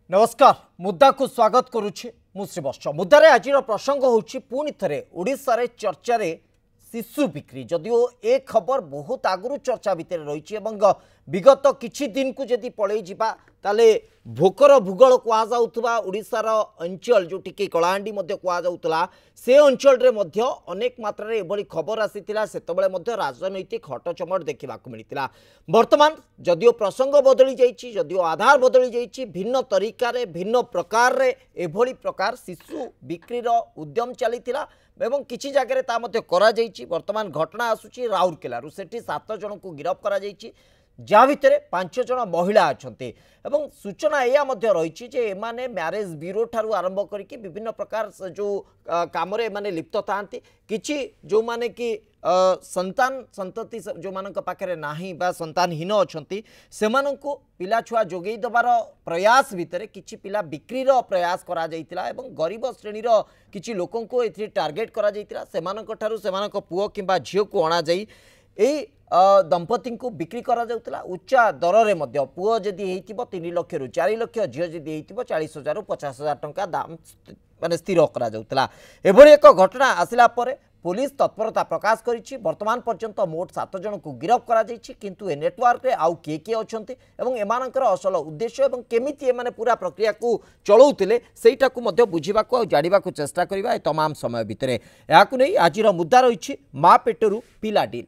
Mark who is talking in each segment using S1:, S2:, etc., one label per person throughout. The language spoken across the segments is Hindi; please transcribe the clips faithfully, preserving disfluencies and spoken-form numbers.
S1: नमस्कार मुद्दा को स्वागत करुछि मु श्रीवत्स मुद्दारे आज प्रसंग होछि पुणी थरे ओडिशा रे चर्चा रे शिशु बिक्री जदिओ ए खबर बहुत आगु चर्चा भितर रही विगत किछि दिन को जदि पलई जिबा ताले भोकर भूगोल कहुवा ओडिशार अंचल जो टिके कलाहांडी मध्य कहुला से अंचल रे मध्य अनेक मात्रा एभली खबर आसीतिला सेतबेले मध्य राजनैतिक हटचमट देखा मिलता। वर्तमान जदिओ प्रसंग बदली जाइछि जदिओ आधार बदली जाइछि भिन्न तरीका रे भिन्न प्रकार रे एभली प्रकार शिशु बिक्रीर उद्यम चलीथिला एवं किछि जगह ता मध्य करा जाइछि। वर्तमान घटना आसुछि राउरकेलारू सेठी सात जन को गिरफ्त करा जाइछि जहाँ भितर पांच जन महिला अच्छा एवं सूचना या रही जे एमाने मैरेज ब्यूरो ठारू आरंभ करके विभिन्न प्रकार जो काम एमाने लिप्त था किछि जो माने कि आ, संतान संतति जो मान पाखे नाही बा संतानहीन अच्छी से पिला छुआ जोगई दबार प्रयास भितर किछि पिला बिक्रीर प्रयास करा जाइतिला एवं गरीब श्रेणीर किछि लोकों को एथि टार्गेट करा जाइतिला सेमानक ठारू सेमानक पुओ किंबा झियो को अणा जाई एई दंपति को बिक्री करा जाउतला उच्चा दर रे मध्य पुओ जदि हेइतिबो तीन लाख रु चार लाख झियो जदि हेइतिबो चालीस हजार रु पचास हजार टंका दाम माने स्थिर करा जाउतला। एभली एक घटना आसिला परे पुलिस तत्परता प्रकाश करिछि। वर्तमान पर्यंत मोट सात जन को गिरफ्त करा जाइछि किंतु ए नेटवर्क रे आउ के के अछंती एवं एमानकर असल उद्देश्य एवं केमिति एमाने पूरा प्रक्रिया को चलाउतिले सेइटा को मध्य बुझिबा को जानिबा को चेष्टा करिबा ए तमाम समय भितरे याकु नै आजिर मुद्दा रहिछि मा पेटरू पिला डील।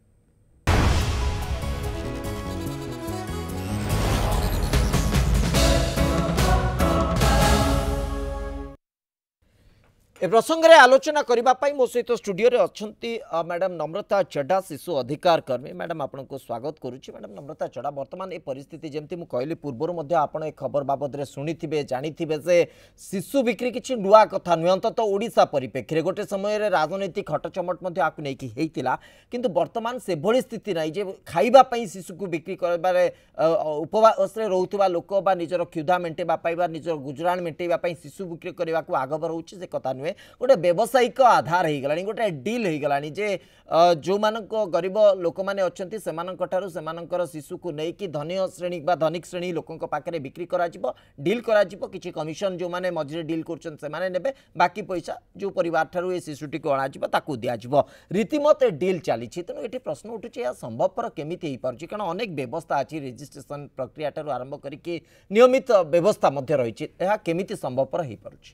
S1: ए प्रसंग में आलोचना करने मो सहित स्टूडियो रे अच्छंती मैडम नम्रता चड्डा शिशु अधिकार कर्मी। मैडम आपको स्वागत करुच्ची। मैडम नम्रता चड्डा वर्तमान ये परिस्थिति जमती मुझे कहली पूर्वर आप खबर बाबद में शुणी थे जानी थे से शिशु बिक्री किसी नुआ कथा नुह अंतत ओडिशा परिप्रेक्षी गोटे समय राजनैतिक हटचमट नहीं किंतु वर्तमान से भली स्थिति ना जे खाइबापी शिशु को बिक्री कर उपवास रोकवा लोक निजर क्षुधा मेटेवा निजर गुजराण मेटेवाई शिशु बिक्री करने को आगभर हो कथा नुहे गोटे व्यावसायिक आधार हो गला गोटे डील हो गला जे जो मानक गरीब लोक मैंने अच्छा से शिशु को लेकिन धनी श्रेणी धनिक श्रेणी लोकों पाखे बिक्री करा डील करा किसी कमिशन जो मैंने मझे डील कर बाकी पैसा जो परिवार ठारू ए शिशुटी को अणाजिबो दिज्व रीतिमत डील चली तेणु ये प्रश्न उठुचे यह संभवपर केमिति हो पारुछि कारण अनेक व्यवस्था अच्छी रजिस्ट्रेशन प्रक्रिया ठारू आरंभ करके नियमित व्यवस्था रही केमिति संभवपर हो पारुछि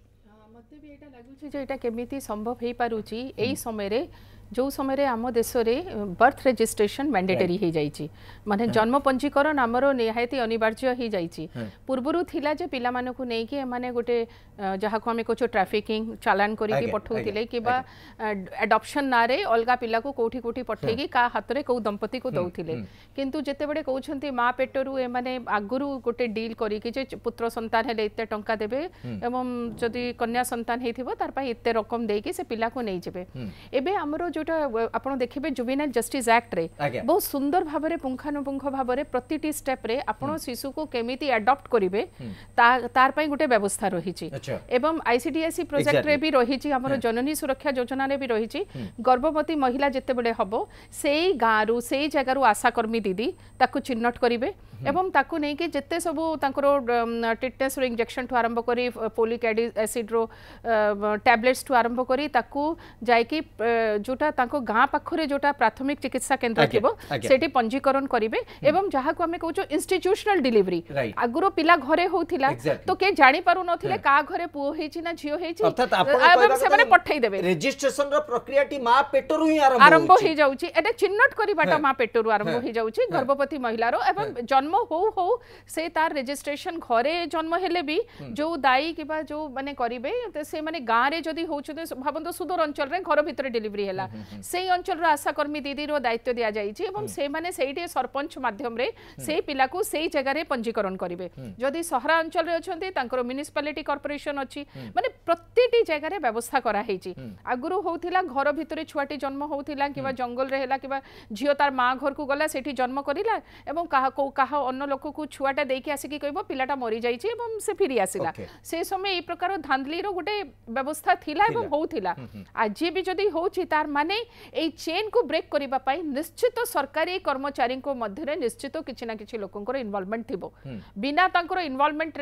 S2: एटा केमिति संभव हो पारुछि एई समय रे जो समय आम देश में बर्थ रजिस्ट्रेशन मैंडेटरी हो जाइए माने जन्म पंजीकरण आमर निहायती अनिवार्य हो जाइए पूर्वर थिला जे पिला मानकु नै कि माने गोटे जहाँ को आम कहो ट्राफिकिंग चालान करके पठाउथिले कि बा एडॉप्शन ना रे अलगा पिला को कोठी कोठी पठेगी का हाथ रे को दंपति को दउथिले किंतु जेते बडे कहउछंती मां पेटरू ए माने आगुरु गोटे डील करिकि जे पुत्र संतान हेले एते टंका देबे एवं जदि कन्या संतान हेथिबो तार पई एते रकम देकी से पिला को नै जेबे एबे हमरो जोटा आपण देखिबे जुवेनाइल जस्टिस एक्ट रे बहुत सुंदर भाव में पुंखानुपुंख भाव में प्रतिटी स्टेप रे आपण शिशु को केमिति एडॉप्ट करिवे तार पई गोटे व्यवस्था रहिछि एवं आईसीडीएससी प्रोजेक्ट रे भी रहिछि हमरो जननी सुरक्षा योजना रे भी रहिछि गर्भवती महिला जेते बडे हबो सेई गारू सेई जगारू आशाकर्मी दीदी ताकू चिन्हट करिवे एवं ताकू नै कि जेते सबु तांकरो टिटनेस रो इंजेक्शन ठु आरंभ करी फोलिक एसिड रो टैबलेट्स ठु आरंभ करी ताकू जाय कि जोटा तांको गाँ पाखरे जोटा प्राथमिक चिकित्सा केन्द्र थिबो सेठी पंजीकरण करिवे एवं जहाँ को आमे कहूँ इंस्टीट्यूशनल डिलीवरी आगुरो पिला घरे होथिला तो के जानि पारु नथिले का घरे पुओ हेछि ना झियो हेछि एवं से माने पठै देबे
S1: रजिस्ट्रेशन रो प्रक्रियाटी मां पेटरू ही आरंभ
S2: आरंभ हो जाउची एटा चिन्हट करिबाटा मां पेटरू आरंभ हो जाउची गर्भवती महिलारो एवं जन्म हो हो से तार रजिस्ट्रेशन घरे जन्म हेले भी जो दाई किबा जो माने करिवे से माने गाँ रे जदी होउछते भाबंतो सुदूर अंचल रे घर भितर डिलीवरी हैला से अंचल रो आशाकर्मी दीदी रो दायित्व दिया जाइछि एवं से माने सेठी सरपंच माध्यम रे से पिला को सेई जगह रे पंजीकरण करिवे जदी सहरा अंचल रे अछंती तांकर म्युनिसिपालिटी कॉर्पोरेशन अछि माने प्रतिटी जगह रे व्यवस्था करा हेछि आगुरु होउथिला घर भितरे छुआटी जन्म होउथिला किबा जंगल रे हैला किबा झियो तार मां घर को गला सेठी जन्म करिला एवं काहा को काहा अन्य लोक को छुआटा देकी आसिकी कहबो पिलाटा मरि जाइछि एवं से फिरि आसिला से समय ए प्रकार धांधली रो गोटे व्यवस्था थिला एवं होउथिला आज भी जदी होछि तार माने ए चेन को ब्रेक करिबा पाई निश्चित सरकारी कर्मचारी को मध्य निश्चित किछि ना किछि लोकंकर इन्वॉल्वमेंट थिबो बिना तांकर इन्वॉल्वमेंट रे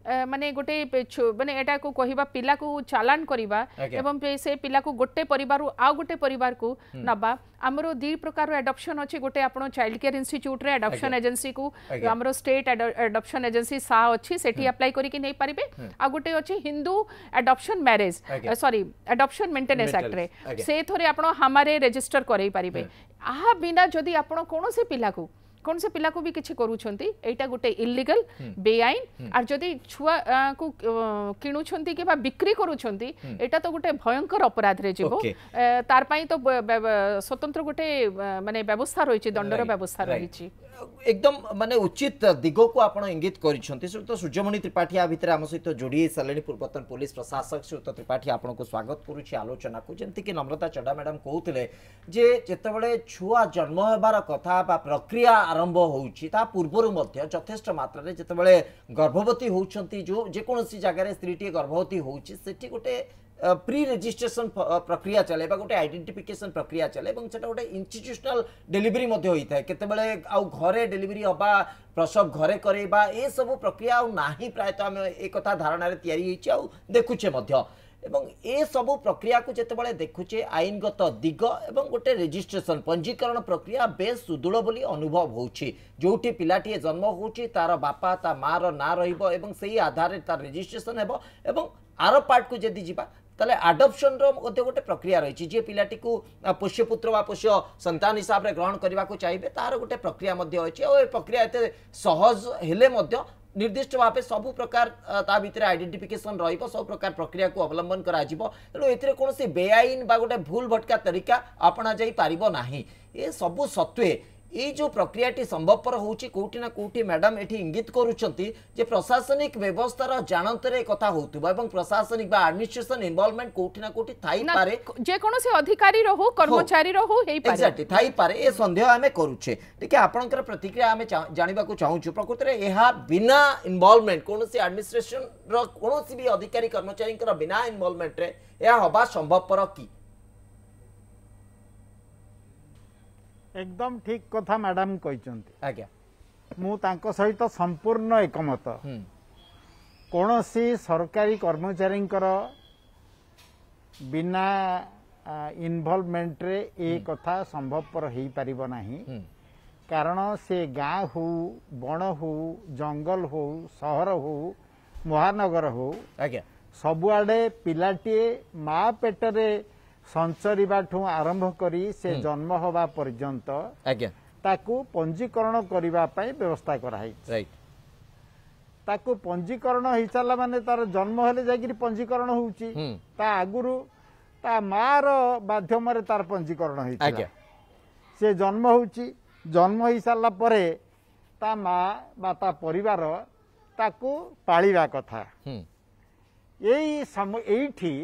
S2: माने गोटे माने एटा को कहिबा पिला को चालान करिबा एवं से पिला को गोटे परिवार आ गोटे परिवार को नबा हमरो दी प्रकार एडॉप्शन अछि गोटे आपण चाइल्ड केयर इंस्टीट्यूट रे एडॉप्शन एजेंसी को हमरो स्टेट एडॉप्शन एजेंसी सा अछि सेठी अप्लाई करी कि नै परिबे आ गोटे अछि Hindu adoption marriage sorry adoption maintenance act रे से थोरे आपण हमारे रजिस्टर करै परिबे आ बिना जदी आपण कोनोसे पिला को कौन से पिला को भी किसी करूछंती एटा गोटे इल्लीगल बेआईन आर जदि छुआ को किणुछंती कि बा बिक्री करूछंती एटा तो गोटे भयंकर अपराध रे जीवो तार पई तो स्वतंत्र गोटे माने व्यवस्था रहिछि दंडर व्यवस्था रहिछि
S1: एकदम माने उचित दिगो को आपण इंगित करिसंती तो सूर्यमणि त्रिपाठी आ भितर हम सहित जोड़ी सालेनी पूर्वतन पुलिस प्रशासक श्रीयुत त्रिपाठी आपण को स्वागत करूछि आलोचना को जेंति कि नम्रता चड्डा मैडम कहउतले जे जेतेबेले छुआ जन्म हेबार कथा बा प्रक्रिया आरंभ होउछि ता पूर्वरु मध्य यथेष्ट मात्रा रे जेतेबेले गर्भवती होउछंती जो जे कोनोसी जगह रे स्त्रीटी गर्भवती होउछि सेठी गोटे प्री रजिस्ट्रेशन प्रक्रिया चले गोटे आइडेंटिफिकेशन प्रक्रिया चले सेटा गोटे इंस्टीट्यूशनल डिलीवरी होता है केतेबेले आउ घरे डिलीवरी हबा प्रसव घरे करेबा ए सब प्रक्रिया नाही प्रायतः आम एक धारणा रे तैयारी होइछि आउ देखुचे मध्य एवं ए सब प्रक्रिया को जेतेबेले देखुचे आईनगत दिग एवं गोटे रजिस्ट्रेशन पंजीकरण प्रक्रिया बेस सुदृढ़ बोली अनुभव होउछि जोठी पिलाटी जन्म होउछि तार बापा ता मार ना रहिबो एवं सेही आधार रे तार रजिस्ट्रेशन हेबो एवं आरो पार्ट को जदि जिबा ताले अडॉप्शन रो गोटे गोटे प्रक्रिया रही जे पिलाटी को पोष्य पुत्र वा पोष्य संतान हिसाब रे ग्रहण करबा को चाहिए तार गोटे प्रक्रिया मध्य होछि और ए प्रक्रिया एते सहज हेले मध्य निर्दिष्ट भाव सब प्रकार ता भीतर आइडेंटिफिकेशन रहिबो सब प्रकार प्रक्रिया को अवलंबन करा जिवो तेणु एथिरे कोनोसी बेआईन बा गोटे भूल भटका तरीका अपना जाई पारिबो नाही ए सब सत्वे ये जो प्रक्रियाटी संभवपर होउछि कोठी ना कोठी मैडम एठी इंगित करूछंती जे प्रशासनिक व्यवस्थार जानंतरे कथा होतुबा एवं प्रशासनिक बा एडमिनिस्ट्रेशन इन्वॉल्वमेंट कोठी ना कोठी थाई पारे जे कोनोसे अधिकारी रहू कर्मचारी रहू हेई पारे एक्जेक्टली थाई पारे ए संदेह हमें करूछे ठीक है आपनकर प्रतिक्रिया हमें जानिबा को चाहूछु प्रकृति रे एहा बिना इन्वॉल्वमेंट कोनोसे एडमिनिस्ट्रेशन रो कोनोसी भी अधिकारी कर्मचारी कर बिना इन्वॉल्वमेंट रे एहा होबा संभवपर की
S3: एकदम ठीक कथा मैडम कहते
S1: आज्ञा
S3: मु तांको सहित संपूर्ण एकमत कौनसी सरकारी कर्मचारी बिना इन्वॉल्वमेंट रे ए कथा संभवपर हो पारिबो नाही कारण से गाँ हो बण हो जंगल हो सहर हो महानगर हो
S1: आज्ञा
S3: सबुआडे पिलाटीए माँ पेटरे संचरिबाठू आरंभ करी से जन्म होबा पर्यंत
S1: आज्ञा
S3: ताकू पंजीकरण करिबा पई व्यवस्था कराई
S1: राइट
S3: ताकू पंजीकरण हो सारा माने तार जन्म हेले जागिरी पंजीकरण होउची ता आगुरु ता मार माध्यम रे तार पंजीकरण होई
S1: आज्ञा
S3: से जन्म होउची जन्म हो सारा परे ता माँ बा ता परिवार ताकू पालिबा कथा एई सम एठी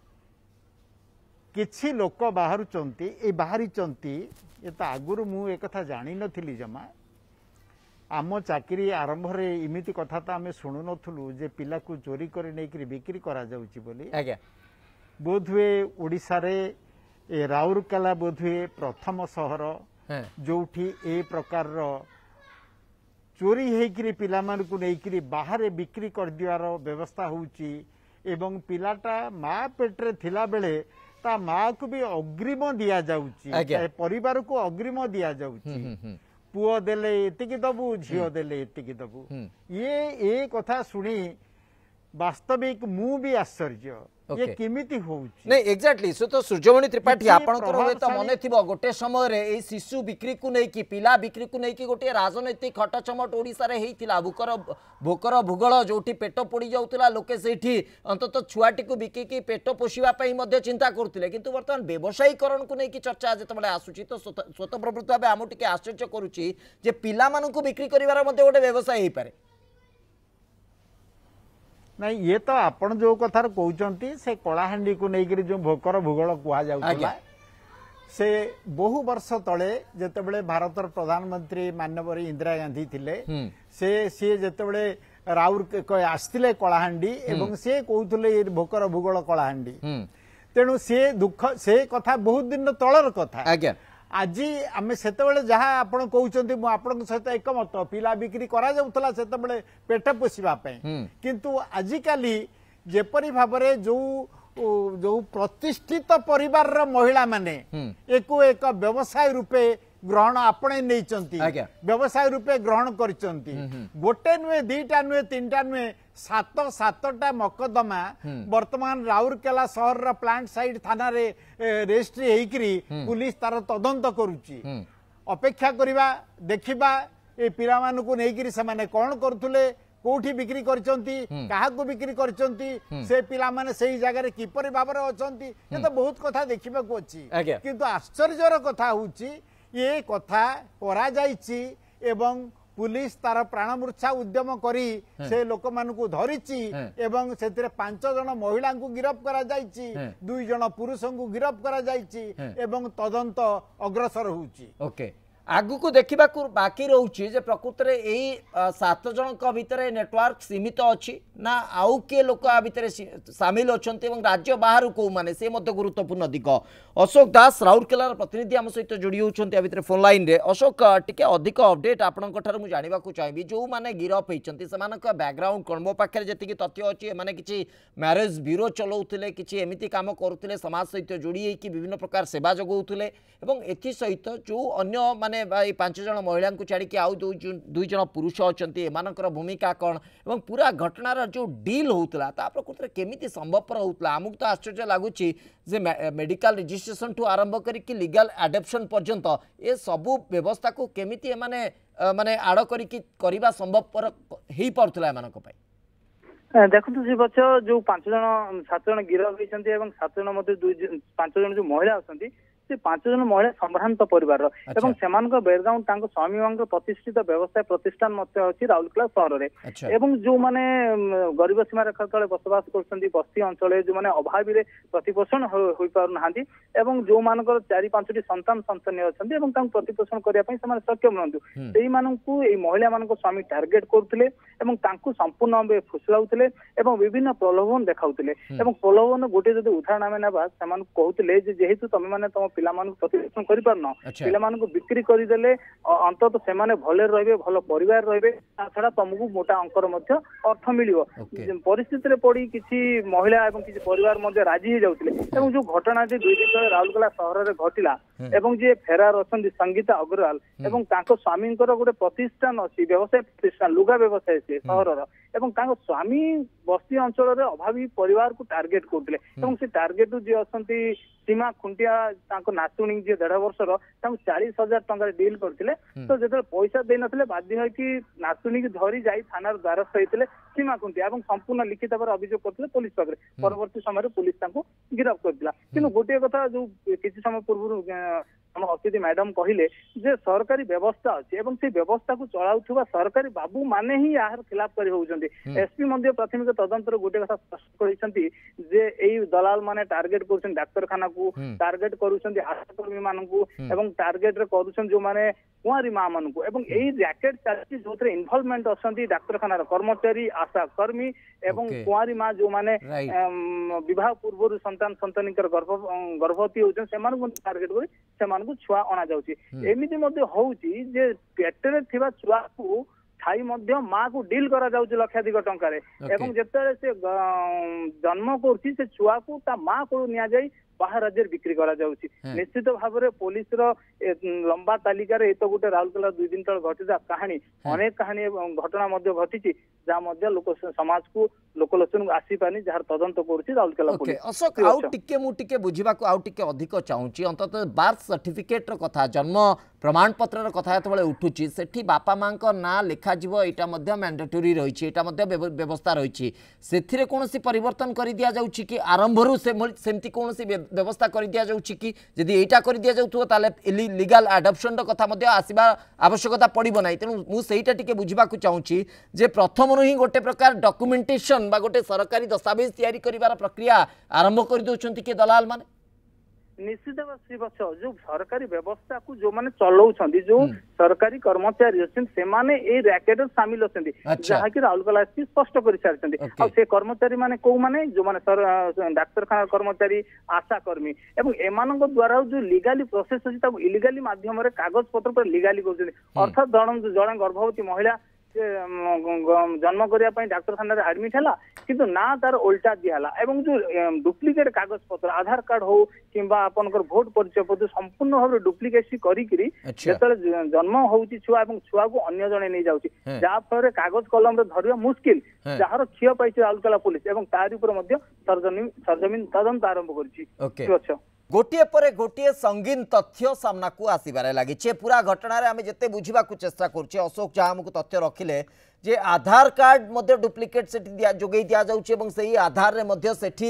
S3: किछि लोक बाहर ए बाहरी ये तो आगुरु मु एक कथा जानी नथिली जमा आम चाकरी आरंभ रे इमिति कथा तो आमे सुनु नथुलु जे पिला को चोरी करे नै करी बिक्री करा जाउची बोली
S1: आज्ञा
S3: बोधवे ओडिसा रे ए राउरकेला बोधवे प्रथम शहर जोठी ए प्रकार रो चोरी हेकरी पिला मान को नै करी बाहर बिक्री कर दिवार व्यवस्था होउची एवं पिलाटा माँ पेटरे थिला बेले ता माँ को भी अग्रिम दिया जाउची परिवार को अग्रिम दिया जाउची पुओ देले एतिकी दबु झियो देले एतिकी दबु ये ए कथा सुनी वास्तविक मु भी आश्चर्य ये केमिति होउची
S1: नहीं एक्जेक्टली सो तो सूर्यमणि त्रिपाठी आपनकर होय त मने थिबो गोटे समय रे ए शिशु बिक्री को नै कि पिला बिक्री को नै कि गोटे राजनैतिक खटचमट ओडिसा रे हेइतिला भूकर भूकर भूगोल जोठी पेट पड़ी जाउतिला लोके सेठी अंतत छुआटी को बिकी कि पेट पोषिबा पई मध्ये चिंता करथिले किंतु वर्तमान व्यवसायीकरण को नै कि चर्चा जेतबेले आसुची तो स्वतःप्रवृत्त भाबे आमु टिके आश्चर्य करूची जे पिला मानन को बिक्री करिवार मध्ये गोटे व्यवसाय हेइ पारे
S3: नहीं ये तो आपण जो कथार कहउचंती से कलाहांडी को नेकरी जो भोकर भूगोल कुआ जाउतला से बहु वर्ष तले जेतेबेले भारतर प्रधानमंत्री माननीय इंदिरा गांधी थिले से सी जेतेबेले राउर आस्तिले कलाहांडी एवं से कहउतले ये भोकर भूगोल कलाहांडी तेणु से दुख से कथा बहुत दिन तलर कथा
S1: आज्ञा
S3: आज आम से जहाँ आप कहते आपण सहित एकमत पिला बिक्री करा जाउथला सेतबेले पेट पोषापी किंतु आजिकाली जेपरी भाव जो जो प्रतिष्ठित परिवार रो महिला माने एको एक व्यवसाय रूपे ग्रहण आपणे नहीं व्यवसाय रूपे ग्रहण करचंती गोटे नुहे दीटा नुहे तीन टा नुहे सात सातटा मकदमा वर्तमान राउरकेला शहर रा प्लांट साइड थाना रे रेजिस्ट्री हेकरी पुलिस तार तदंत करूची अपेक्षा करिबा देखिबा ए पिला मानकु नेकरी से माने कोन करथुले कोठी बिक्री करचंती काहाकु बिक्री करचंती से पिला माने सही जगह रे किपरि भाबरे अछंती ये तो बहुत कथा देखिबा को अछि किंतु आश्चर्यर कथा होउची ये कथा करा जाईची एवं पुलिस तार प्राणमूर्छा उद्यम करी से लोक मानकु धरिची एवं सेतिरे पांच जन महिला को गिरफ्त करा जाईची दुई जन पुरुष को गिरफ्त करा जाईची एवं तदंत अग्रसर होउची
S1: ओके आगु को देखा बाकी रोचे जे प्रकृत में यही सात जन भितर नेटवर्क सीमित अच्छी ना आउ किए लोक आ भितर सामिल अच्छा राज्य बाहर कौ मैंने से गुरुत्वपूर्ण दिग अशोक दास राउरकेलार प्रतिनिधि आम सहित जोड़ी होती फोन फोन लाइन रे अशोक टिके अधिक अपडेट आपंकर मुझे जानवा चाहिए जो मैंने गिरफ होती से बैकग्राउंड कौन मो पाखे जी तथ्य अच्छी मैंने किसी मैरेज ब्यूरो चलाऊे किसी एमती कम करुले समाज सहित जोड़ी होती विभिन्न प्रकार सेवा जगाऊे एसहित जो अन्य माने पांच जन महिला को छाड़ी आउ दुई जन पुरुष अच्छा एम भूमिका कौन और पूरा घटनार जो डील होता ता प्रकृत में केमिति संभवपर होता आमको तो आश्चर्य लगुच मेडिकल रजिस्ट्रेशन ठू आरंभ करके लीगल एडप्शन पर्यंत ए सबू व्यवस्था को केमिति माने माने आड़ करवा संभवपर हो पार्ला एम
S4: देखो जी बच्च जो पांच जन सात जन गिरफ होती सात जन पांच जन जो महिला अच्छा से पांच जन महिला संभ्रांत परिवार एवं सेमान बैकग्राउंड स्वामी मान प्रतिष्ठित व्यवसाय प्रतिष्ठान अच्छी राउरकेला सहर में एवं जो माने गरीब सीमा रेखा तले बसवास कर बस्ती अंचल जो माने अभावी रे प्रतिपोषण हो पार ना एवं जो मान चारि पांचटी संतान संतानी अच्छा प्रतिपोषण करने सक्षम रहतु से महिला मान स्वामी टार्गेट करुले संपूर्ण फुसलाउले विभिन्न प्रलोभन देखाउले प्रलोभन गोटे जब उदाहरण आम ना से कहते जेहेतु तुम मैंने तुम पिला प्रतिपोषण कर पारन पिला बिक्री करदेले अंतत से भले रे भल परिवार रे छड़ा तुमको मोटा अंकर अर्थ मिल परिस्थिति पड़ी किसी महिला एवं किसी परिवार मध्य राजी हो जाते जो घटना दुई दिन तले राउरकेला सहर में घटला एवं जी फेरार अच्छा संगीता अग्रवाल एवं स्वामी गोटे प्रतिष्ठान अच्छी व्यवसाय प्रतिष्ठान लुगा व्यवसाय से सहर एवं स्वामी बस्ती अंचल अभावी परिवार को टार्गेट करते से टार्गेट जी अच्छा सीमा खुंटिया नातुणी जी देढ़ वर्षर चालीस हजार टंका डील करते तो जो पैसा दे नथिले बाध्य है कि नातुणी की धरी जाई थाना द्वारस्थ होते सीमा खुंटिया संपूर्ण लिखित भाव अभियोग करते पुलिस पाखे परवर्ती समय पुलिस गिरफ्त करथिला किंतु गोटे कथा जो किसी समय पूर्व हम अतिथि मैडम कहले जे सरकारी व्यवस्था अच्छी एवं से व्यवस्था को चलाउथुवा सरकारी बाबू माने ही यार खिलाफ करी होउचंदी एसपी मध्य प्राथमिक तदंतर गोटे कथा स्पष्ट करिसंती जे एई दलाल माने टार्गेट करूछन डाक्तरखाना को टार्गेट करूछन आशाकर्मी मानकू एवं टार्गेट रे करूछन जो माने कुआरी मां मानकू एवं एई रैकेट चालची जोथरे इन्वॉल्वमेंट असंती डाक्तरखाना कर्मचारी आशा कर्मी एवं कुआरी मां जो माने विवाह पूर्व संतान संतानिकर गर्भ गर्भवती होउछन सेमान टार्गेट करी सेमान छुआ अणा जाउची एमिति मध्ये होउची जे पेटरे थिबा छुआ को ठाई मध्ये मां को डील करा जाउची लक्षाधिक टंका रे एवं जेते से जन्म करची से छुआ को ता मां को निया जाई बाहर राज्य बिक्री करा जाउची निश्चित भाव में पुलिस रो लंबा तालिका रे तो गोटे राउरकेला दुई दिन तले घटिता कहानी अनेक कहानी घटना मध्ये घटिची जा मध्ये लोक समाज को लोकलोचन को आसी पानी जार तदंत करूची राउरकेला पुलिस
S1: अशोक आउ टिके मु टिके बुझिबा को आउ टिके अधिक चाहूची अंतत बर्थ सर्टिफिकेट रो कथा जन्म प्रमाण पत्र रो कथा एतबेले उठुची सेठी बापा मां को ना लिखा जीवो एटा मध्ये मैंडेटरी रहिछि एटा मध्ये व्यवस्था रहिछि सेथिरे कोनोसी परिवर्तन करि दिया जाउची कि आरंभ रु सेमती कोनोसी व्यवस्था कर दिया जाउची कि यदि एटा कर दिया जाउथो ताले लीगल एडप्शन कथा मध्ये आसीबा आवश्यकता पड़िबो नै तेनु मु सेइटा टिके बुझिबा को चाहूची जे प्रथम ही गोटे प्रकार डॉक्यूमेंटेशन बा गोटे सरकारी दस्तावेज तैयारी करिवार प्रक्रिया आरंभ कर दोछंती के दलाल माने
S4: निश्चित भाव श्रीवत्स जो सरकारी व्यवस्था को जो माने चलाउछंती जो सरकारी कर्मचारी अछन से माने ए रैकेट शामिल अछंती जहा कि राउरकेला एसपी स्पष्ट कर सारछंती आ से कर्मचारी माने को माने जो माने डाक्तरखाना कर्मचारी आशा कर्मी एवं एमानक द्वारा जो लीगली प्रोसेस अछि ता इलीगली माध्यम रे कागज पत्र पर लीगली करछंती अर्थात जण जण गर्भवती महिला जन्म करने डाक्तरखाना आडमिट है किंतु ना तार उल्टा दिहला एवं जो डुप्लिकेट कागज पत्र आधार कार्ड हो किंबा आपनकर वोट परिचय पत्र संपूर्ण भाव डुप्लिकेसी करिकरी जेतले जन्म होउची छुआ एवं छुआ को अन्य जने नहीं जाउची जा फरे कागज कलम रे धरिया मुश्किल जहार क्षय पाइছে राउरकेला पुलिस एवं तार ऊपर मध्य सरजमीन सरजमीन तदंत आरंभ करछि। अच्छा
S1: गोटे पर गोटे संगीन तथ्य सामना को आसबार लगी पूरा घटना आम जिते बुझा चेष्टा कर अशोक जहाँ आमको तथ्य रखिले जे आधार कार्ड मध्य डुप्लिकेट से जोगे दि जाऊँगी से आधार रे मध्य सेठी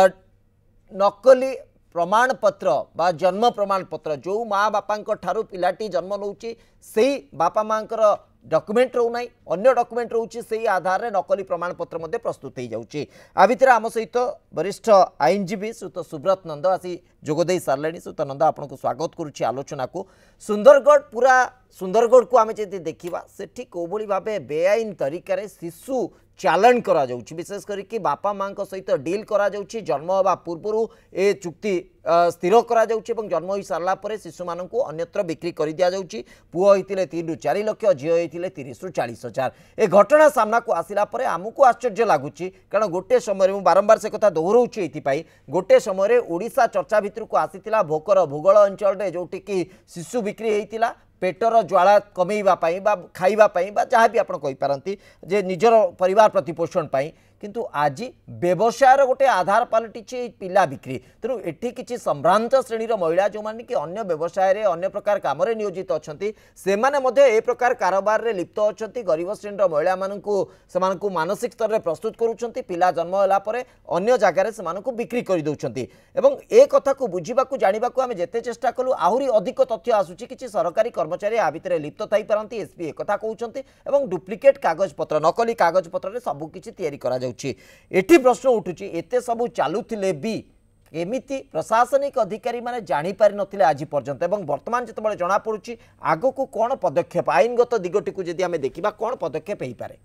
S1: नकली प्रमाण पत्र बा जन्म प्रमाण पत्र जो माँ बापा ठारू पिलाटी जन्म नौची से बापा माँ डॉक्यूमेंट रोना अन्य डॉक्यूमेंट रोचे से आधार रे नकली प्रमाण पत्र मध्य प्रस्तुत हो जाऊँगी आ भितर आम सहित वरिष्ठ आईनजीवी श्रीयुत सुब्रत नंद आसी जोगदे सारे श्रीयुत नंद आपको स्वागत करुच्ची आलोचना को सुंदरगढ़ पूरा सुंदरगढ़ को आम जब देखा से कौभली भाव बेआईन तरीके शिशु चालान करा जाउछि विशेष करके बापा माँ सहित डील करा जाउछि जन्म होगा पूर्व ए चुक्ति स्थिर करा जाउछि एवं जन्म हो सारा पर शिशु मानक अन्यत्र बिक्री कर दिया जाउछि पुओ होइतिले तीन रु चार लक्ष झील होइतिले तीस रु चालीस हजार ए घटना सामना को आसिला परे आमको आश्चर्य लगुच कारण गोटे समय मु बारंबार से कथा दोहराउछि एथिपाई गोटे समय ओडिशा चर्चा भितर को आसीतिला भोकर भूगोल अंचल रे जोटी की शिशु बिक्री होइतिला पेटर ज्वाला कमेवा बा खाइबा बा जहाँ भी आपड़ कहींपारती जे निजर परिवार प्रतिपोषण पाई किंतु आज व्यवसायर गोटे आधार पलटि पिला बिक्री तेणु एठी किछि संभ्रांत श्रेणीर महिला जो माने कि अन्य व्यवसाय रे अन्य प्रकार काम रे नियोजित अछंती से माने मध्य ए प्रकार कारोबार रे लिप्त अछंती गरीब श्रेणीर महिला मानकु समानकु मानसिक स्तर रे प्रस्तुत करूछंती पिला जन्म होला परे अन्य जगह रे समानकु बिक्री करि दउछंती एवं ए कथा को बुझिबाकु जानिबाकु आमे जेते चेष्टा कलु आहुरी अधिक तथ्य आसुची किछि सरकारी कर्मचारी आ भितरे लिप्त थाई पारंती एसपी ए कथा कहउछंती एवं डुप्लिकेट कागज पत्र नकली कागज पत्र रे सब किछि तयारी करा एठी प्रश्न उठुची एते सबू चालुथिले भी केमिति प्रशासनिक अधिकारी माने जानी पारि नथिले आज पर्यंत एवं वर्तमान जतबळे जणा पडुची आगो को कोन पदक्षेप आईनगत दिगटी को जदि हमें देखिबा कोन पदक्षेप हेई पारे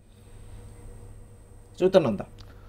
S1: सुतनंदा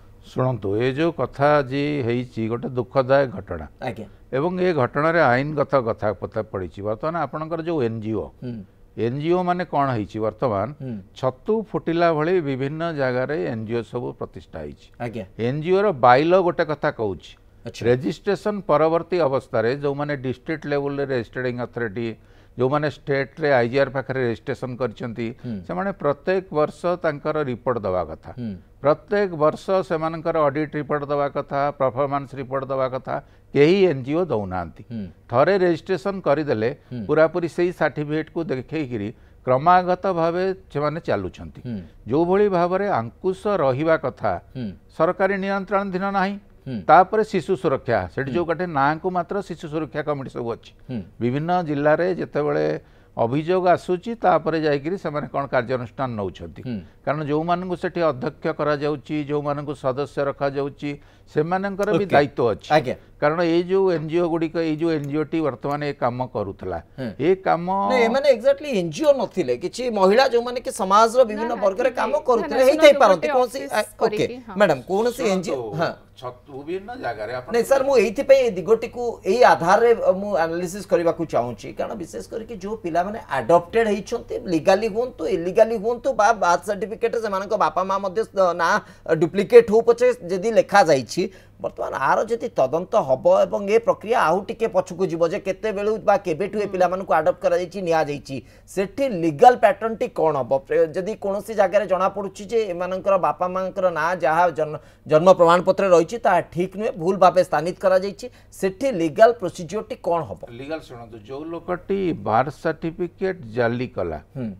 S5: शुणु ये जो कथा जी हेई गोटे दुखदायक घटना
S1: आज्ञा
S5: एवं ये घटना रे आईनगत कथा पता पड़ी बर्तमान आपणकर जो एनजीओ एनजीओ माने कौन है वर्तमान छतु फुटिला भली विभिन्न जगार एनजीओ सब प्रतिष्ठा है एनजीओ रो बाइल गोटे कथा कहूँ रेजिस्ट्रेशन परवर्ती अवस्था जो माने डिस्ट्रिक्ट लेवल रे रजिस्ट्रेटिंग अथॉरिटी जो माने स्टेट रे आईजीआर पाखरे रजिस्ट्रेशन करछंती से माने प्रत्येक वर्ष तांकर रिपोर्ट दवा कथा प्रत्येक वर्ष से मानकर ऑडिट रिपोर्ट दवा कथा परफॉर्मेंस रिपोर्ट दवा कथा कई एनजीओ दौनांती थरे रजिस्ट्रेशन करदेले पूरा पूरी से सर्टिफिकेट को देखिकी क्रमागत भाव से चलुंट जो भली भाव में अंकुश रहिबा कथा सरकारी नियंत्रण धीन नाही तापर शिशु सुरक्षा से जो गोटे ना को मात्र शिशु सुरक्षा कमिटी सब अच्छी विभिन्न जिले में जितेबले अभियोग आसूची तापर जाइकरी से कौन कार्यानुष्ठान नौछंती कारण जो मानकु सेठी अध्यक्ष करा जाउची जो मानकु सदस्य रखा जाउची से मानकर भी दायित्व अच्छी कारण ये जो एनजीओ गुड़िक ये जो एनजीओ टी वर्तमान ये काम करूथला ये काम
S1: ए माने एग्जैक्टली एनजीओ नथिले किछि महिला जो माने कि समाज रो विभिन्न वर्ग रे काम करूथले हेई थाई पारंती कोनसी ओके मैडम कोनसी एनजीओ हां
S5: विभिन्न जगह रे
S1: नहीं सर मु एथि पे दिगोटी को एही आधार रे मु एनालिसिस करबा को चाहूची कारण विशेष करके जो पिला माने अडॉप्टेड हेइछंती लीगली होंतु इलीगली होंतु बा बर्थ सर्टिफिकेट से मानको बापा मां मध्ये ना डुप्लिकेट हो पछे जदी लेखा जाईछि बर्तमान आर जदि तदंत हम एवं ये प्रक्रिया आउ टिके पछकु जीव जे केते बेलु बा केबेठु ए पिला मानकु अडॉप्ट करा जाईछि निया जाईछि सेठी लीगल पैटर्न टी कोन हबो जदि कोनोसी जगह रे जणा पडुछि जे एमानकर बापा मांकर ना जहा जन्म प्रमाण पत्र रहिछि ता ठीक नुहे भूल भाबे स्थानित करा जाईछि सेठी लीगल प्रोसीजर टी कोन हबो
S5: लीगल सुनतो जो लोकटी बर्थ सर्टिफिकेट जाली कला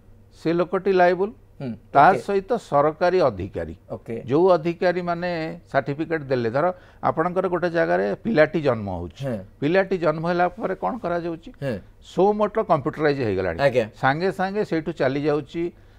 S5: से लोकटी लायबल तार सहित सरकारी अधिकारी जो अधिकारी माने सर्टिफिकेट देले धर आपणकर गोटे जगह रे पिलाटी जन्म होउछि पिलाटी जन्म होला पर कोन करा जाउछि सो मोटर कंप्यूटराइज हे गलानी सांगे सांगे सेठु चली जाउछि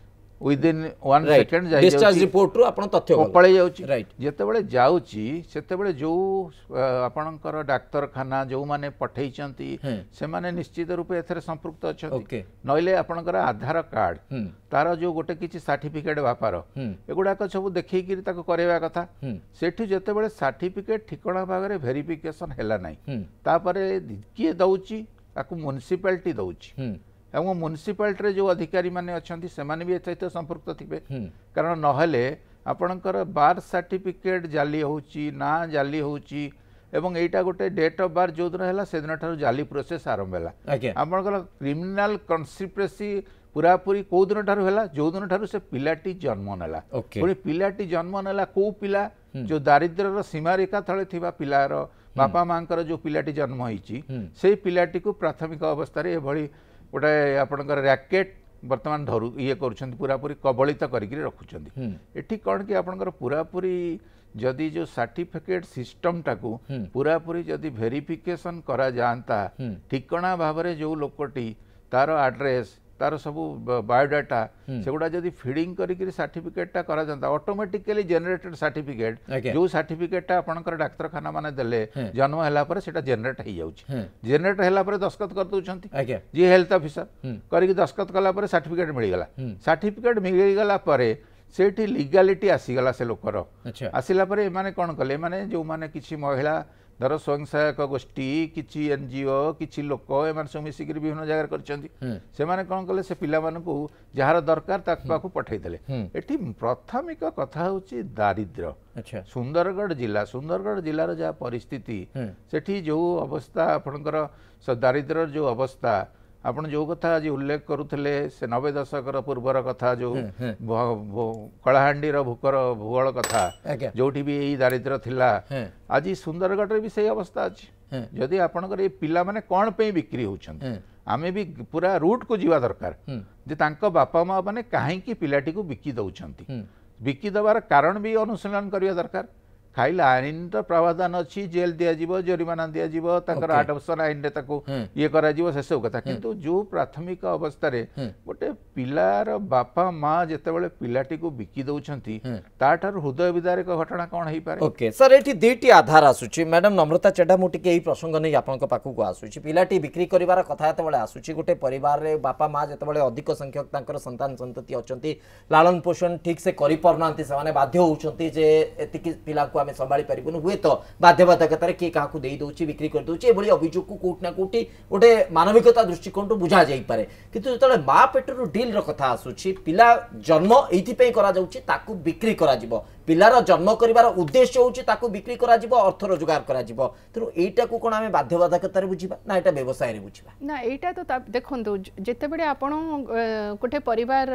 S5: within one second
S1: discharge report रू आपण तथ्य
S5: पळै जाउची
S1: राइट
S5: जेतेबेले जाउची सेतेबेले जो आपणकर डाक्तरखाना जो माने पठैचंती से माने निश्चित रूपे एथरे संपृक्त अछंती नइले आपणकर आधार कार्ड तार जो गोटे किछि सर्टिफिकेट व्यापार एगुडा को सब देखै कि ताको करेवा कथा सेठी जेतेबेले सर्टिफिकेट ठिकणा भागरे वेरिफिकेशन हैला नै तापरे किए दउची ताको म्युनिसिपालिटी दउची एवं म्युनिसिपालिटी जो अधिकारी माने अछंती से माने भी एते संपर्क थिबे कारण नहले आपणकर बार सर्टिफिकेट जाली होची ना जाली होची एवं एटा गोटे डेट ऑफ बार जो दिन हैला से दिन ठारू जाली प्रोसेस आरंभ हैला आपणकर क्रिमिनल कन्स्पिरेसी पूरा पूरी को दिन ठारू हैला जो दिन ठारू से पिलाटी जन्म नेला पुणी पिलाटी जन्म नेला को पिला जो दारिद्र्यर सीमा रेखा तले थिबा पिलार बापा मांकर जो पिलाटी जन्म होईची से पिलाटी को प्राथमिक अवस्था रे एभली गोटे आपणकर रैकेट वर्तमान धरु ये करुछंती पूरा पूरी कबलित करिकरी रखुछंती एठी कोन कि आपणकर पूरा पूरी जदि जो सर्टिफिकेट सिस्टम टाकू पूरा पूरी जदि वेरिफिकेशन करा जानता ठिकणा भाबरे जो लोकटी तार एड्रेस तार सब बायोडाटा सेगुडा जदि फीडिंग करिकरी सर्टिफिकेटटा करा जानता ऑटोमेटिकली जनरेटेड सर्टिफिकेट जो सर्टिफिकेटटा आपणकर डाक्तरखाना माने देले जन्म हैला पर सेटा जनरेट हे जाउची जनरेट हैला पर दस्खत कर दउछंती जी हेल्थ ऑफिसर करिकि दस्खत कला पर सर्टिफिकेट मिल गला सर्टिफिकेट मिल गला पर सेठी लीगालिटी आसीगला से लोकर आसिला पर एमाने कोन कले माने जो माने किछि महिला धर स्वयं सहायक गोष्ठी किछि एनजीओ किछि लोक एमान सब मिसिक विभिन्न जगह करछंती से माने कोन कले से पिला मानकू जहार दरकार ताक पाखु पठै देले एठी प्राथमिक कथा होची दारिद्र्य अच्छा सुंदरगढ़ जिला सुंदरगढ़ जिलार जा परिस्थिति सेठी जो अवस्था आपनकर दारिद्र्य जो अवस्था आपण जो कथा आज उल्लेख करुले से नबे दशक पूर्वर कथा जो कलाहांडीर भूकर भूगोल कथा जोठी भी यही दारिद्र्य थिला आज सुंदरगढ़ भी सही अवस्था अच्छी जदि आपणकर ये पिला माने कौन पे बिक्री होछन आमे भी पूरा रूट को जीवा दरकार जे तांको बापा माँ माने काहेकि पिलाटी को बिकी दउछंती बिकी दबार कारण भी अनुसंधान करिया दरकार खाइल आईन तो प्रावधान अच्छी जेल दिया जरिमाना दिया आडप्शन आईन रे ताको ये करा जीवो से सब कथा किंतु जो प्राथमिक अवस्था रे गोटे पिलार बापा माँ जेतेबेले पिलाटी को बिकी दउछंती ताठार हृदय विदारक घटना कौन हेई पारे
S1: ओके सर एठी दुईटी आधार आसुची मैडम नम्रता चेडा मु टिके एई प्रसंग नै आपनक पाखु को आसुची पिलाटी बिक्री करिवार कथा जेतेबेले आसुची गोटे परिवार रे बापा माँ जेतेबेले अधिक संख्यक तांकर संतान संतति अछंती लालन पोषण ठीक से करि परनांती से माने बाध्य होउछंती जे एतिकी पिला को आमे संभाली परिबुन हुए तो बाध्यबाधकतार किए क्या दे दौची बिक्री कर दौची एभली अभियोग को कोट ना कोटी गोटे मानविकता दृष्टिकोण टू बुझा जाई पारे किंतु जतले माँ पेटर डील र कथा आसुची पिला जन्म एथि पे करा जाउची ताकू बिक्री करा जिवो पिलार जन्म करिवार उद्देश्य होउची ताकू बिक्री करा जिवो अर्थ रोजगार करा जिवो तेनु एटा को कोन आमे बाध्यबाधकतार बुझिबा ना एटा व्यवसाय रे बुझिबा
S2: ना एटा तो देखंतु जेते बेडे आपण कोठे परिवार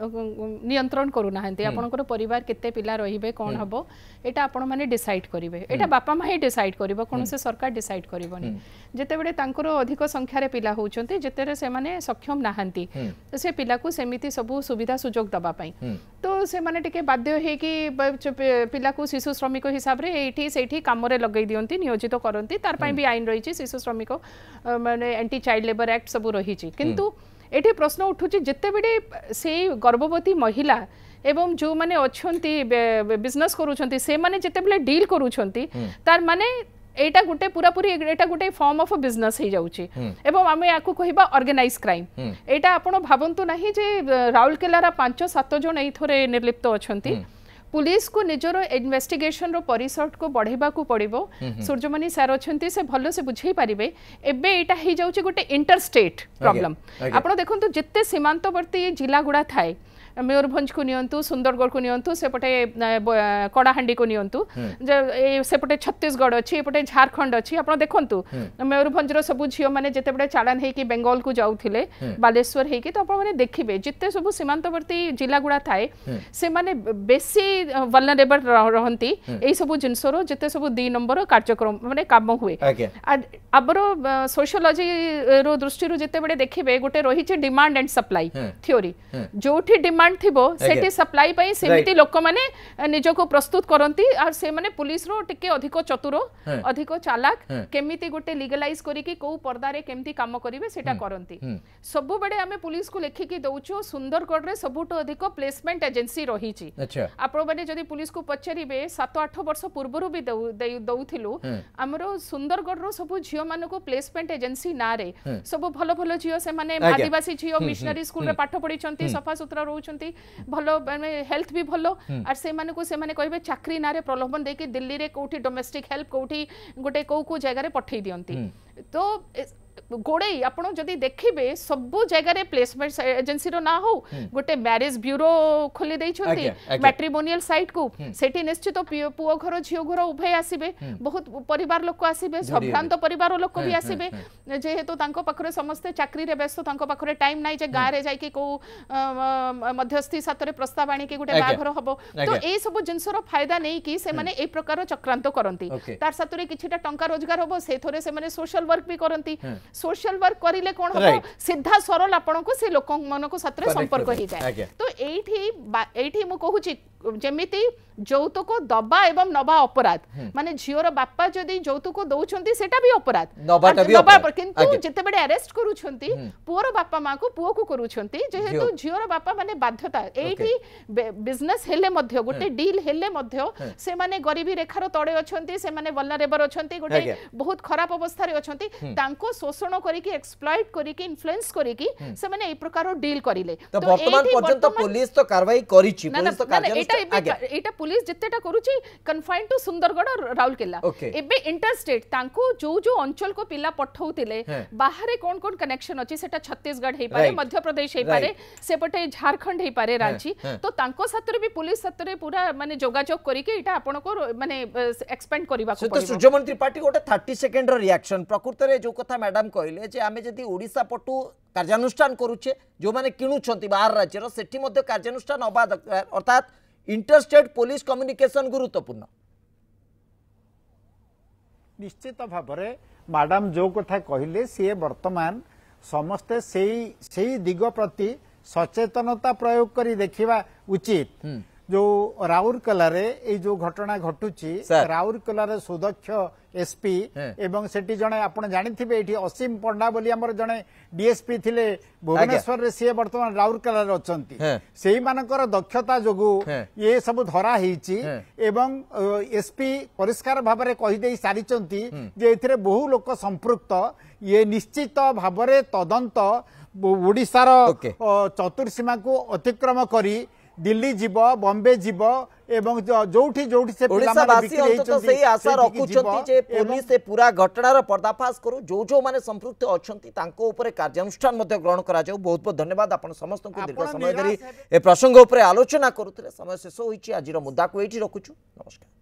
S2: नियंत्रण करू नाहंती आपनकर परिवार केते पिला रहिबे कोन हबो एटा आपण माने डिसाइड करिवे एटा बापा मां ही डिसाइड करिवो कोन से सरकार डिसाइड करिवोनी जेते बेडे तांकर अधिक संख्या रे पिला होउचंती जेते रे से माने सक्षम नाहंती से पिला को सेमिति सब सुविधा सुजोग दबा पई तो से माने टिके बाध्य हे कि पिला को शिशु श्रमिक हिसाब रे एठी सेठी काम रे लगै दियंती नियोजित करंती तार पई भी आईन रहिछि शिशु श्रमिक माने एंटी चाइल्ड लेबर एक्ट सब रहिछि किंतु एठी प्रश्न उठुछि जेते बेडे से गर्भवती महिला एवं जो माने अछंती बिजनेस करूछंती से माने जेते बेले डील करूछंती तार माने एटा गुटे पूरा पूरी एटा गुटे फॉर्म ऑफ बिजनेस हे जाउची एवं आमे याकू कहिबा ऑर्गेनाइज क्राइम एटा आपण भाबंतु नाही जे राउरकेला रा पांच सात जन एथरे निर्लिप्त अछंती पुलिस को निजर इन्वेस्टिगेशन रो परिसर को बढ़ेबा को पड़िबो सूर्यमणि सर अछंती से भलो से बुझेई पारिबे एबे एटा हे जाउची गुटे इंटर स्टेट प्रॉब्लम आपण देखंतु जत्ते सीमांतवर्ती जिला गुडा थाए मयूरभंज को नियंतु सुंदरगढ़ को नियंतु सेपटे कड़ाहांडी को नियंतु सेपटे छत्तीसगढ़ अच्छी एपटे झारखंड अच्छी आप देखु मयूरभंज सब झील मैंने जिते चालान होगी बेंगल को जाऊे बालेश्वर होगी तो आपने देखिए जिते सब सीमांतवर्ती जिला गुड़ा थाए से माने बेसी वल्नरेबल रहती यही सब जिनसर जिते सब दुई नंबर कार्यक्रम माने काम हुए आबर सोशियोलॉजी रो दृष्टि जिते बड़े देखिए गोटे रही डिमांड एंड सप्लाई थ्योरी जो डिमांड डिमांड थिबो सेठी सप्लाई पई सेमिति लोक माने निजको प्रस्तुत करंती और से माने पुलिस रो टिके अधिक चतुर अधिक चालाक केमिति गोटे लीगलाइज करी कि को पर्दा रे केमिति काम करिवे सेटा करंती सब बडे आमे पुलिस को लेखि कि दउचो सुंदरगढ़ रे सबुटो अधिक प्लेसमेंट एजेंसी रही छी अच्छा आपण माने जदी पुलिस को पचरिबे सात आठ वर्ष पूर्वरु भी दउथिलु हमरो सुंदरगढ़ रो सब झियो माने को प्लेसमेंट एजेंसी ना रे सब भलो भलो झियो से माने आदिवासी झियो मिशनरी स्कूल रे पाठ पढी छंती सफा सुतरा रहउछंती भलो माने हेल्थ भी भलो और से माने को से माने कहबे चाकरी ना रे प्रलोभन दे कि दिल्ली रे कोठी डोमेस्टिक हेल्प कोठी गोटे को को जगह रे पठै दियंती तो गोड़े आपण जदि देखिबे सबु जगह रे प्लेसमेंट एजेंसी रो ना हो गोटे मैरिज ब्यूरो खोली दै छथि मैट्रिमोनियल साइट को सेठी निश्चित पुओ घर झियो घर उभय आसीबे बहुत परिवार लोक आसीबे संभ्रांत परिवार लोक भी आसीबे जेहेतु तांको पाखरे समस्त चाकरी रे व्यस्त तांको पाखरे टाइम नाइ जे गां रे जाई कि को मध्यस्थी सातरे प्रस्ताव आनी कि गोटे बाघर हबो तो ए सब जिंसर फायदा नै कि से माने ए प्रकार चक्रांत करंती तार सातरे किछिटा टंका रोजगार हबो से थोरे से माने सोशल वर्क भी करंती सोशल वर्क करिले कोन हो सीधा सरल आपण को से लोक मन को सातरे संपर्क हो जाए तो एठी एठी मु कहूची जेमिति যৌতুক दबा एवं नबा अपराध माने झियोर बापा जदि যৌতুक दउछंती सेटा भी अपराध नबा किंतु जते बेडे अरेस्ट करूछंती पुअर बापा मां को पुओ को करूछंती जेहेतु झियोर बापा माने बाध्यता एठी बिजनेस हेले मध्य गोटे डील हेले मध्य से माने गरीबी रेखार तळे अछंती से माने वल्नरेबल अछंती गोटे बहुत खराब अवस्था रे अछंती तांको शोषण करी कि एक्सप्लॉइट करी कि इन्फ्लुएंस करी कि से माने ए प्रकार डील करिले
S1: तो वर्तमान पर्यंत पुलिस तो कार्रवाई करिछि पुलिस तो
S2: एटा एटा पुलिस जितेटा करूची कन्फाइन टू सुंदरगढ़ और राउरकेला एबे इंटरस्टेट तांको जो जो अंचल को पिला पठौतिले बाहरे कोन कोन कनेक्शन अछि सेटा छत्तीसगढ़ हे पारे मध्य प्रदेश हे पारे सेपटे झारखंड हे पारे रांची तो तांको सातरे भी पुलिस सातरे पूरा माने जोगाजोग करी के एटा आपण को माने एक्सपेंड करबा को
S1: तो सूर्यमंत्री पार्टी गोटे तीस सेकंड रो रिएक्शन प्रकृत रे जो कथा मैडम कहले जे आमे जदी ओडिसा पटु कार्यानुष्ठान करूचे जो माने किणुछंती बाहर राज्य रो सेठी मध्ये कार्यानुष्ठान अबा अर्थात इंटरस्टेट पुलिस कम्युनिकेशन गुरुत्वपूर्ण
S3: निश्चित भाव मैडम जो कथा कहले सी वर्तमान समस्ते से दिग प्रति सचेतनता प्रयोग करी देखिबा उचित जो राउरकेला रे ए जो घटना घटुची राउरकेला रे सुदक्ष एसपी एवं सेठी जने आपण जानिथिबे एठी असीम पंडा बोली हमर जने डीएसपी थिले भुवनेश्वर रे से वर्तमान राउरकेला रे अछंती सेही मानकर दक्षता जोगु ये सब धरा हेची एवं एसपी परिष्कार भाव रे कहि देई सारिचंती जे एथिरे बहु लोक संपृक्त ये निश्चित भाव रे तदंत ओडिसार चतुर्सीमा को अतिक्रम करी दिल्ली जीव बॉम्बे जीव एवं जोठी जोठी से
S1: ओडिसावासी अंतत सही आशा रखुछंती जे पुलिस से पूरा घटनार पर्दाफाश करू जो जो माने संपृक्त अछंती तांको ऊपर कार्यानुष्ठान मध्ये ग्रहण करा जाऊ बहुत बहुत धन्यवाद आपण समस्त को दीर्घ समय धरि ए प्रसंग ऊपर आलोचना करूथिले समय शेष होईची आजिर मुद्दा को एठी रखुछु नमस्कार।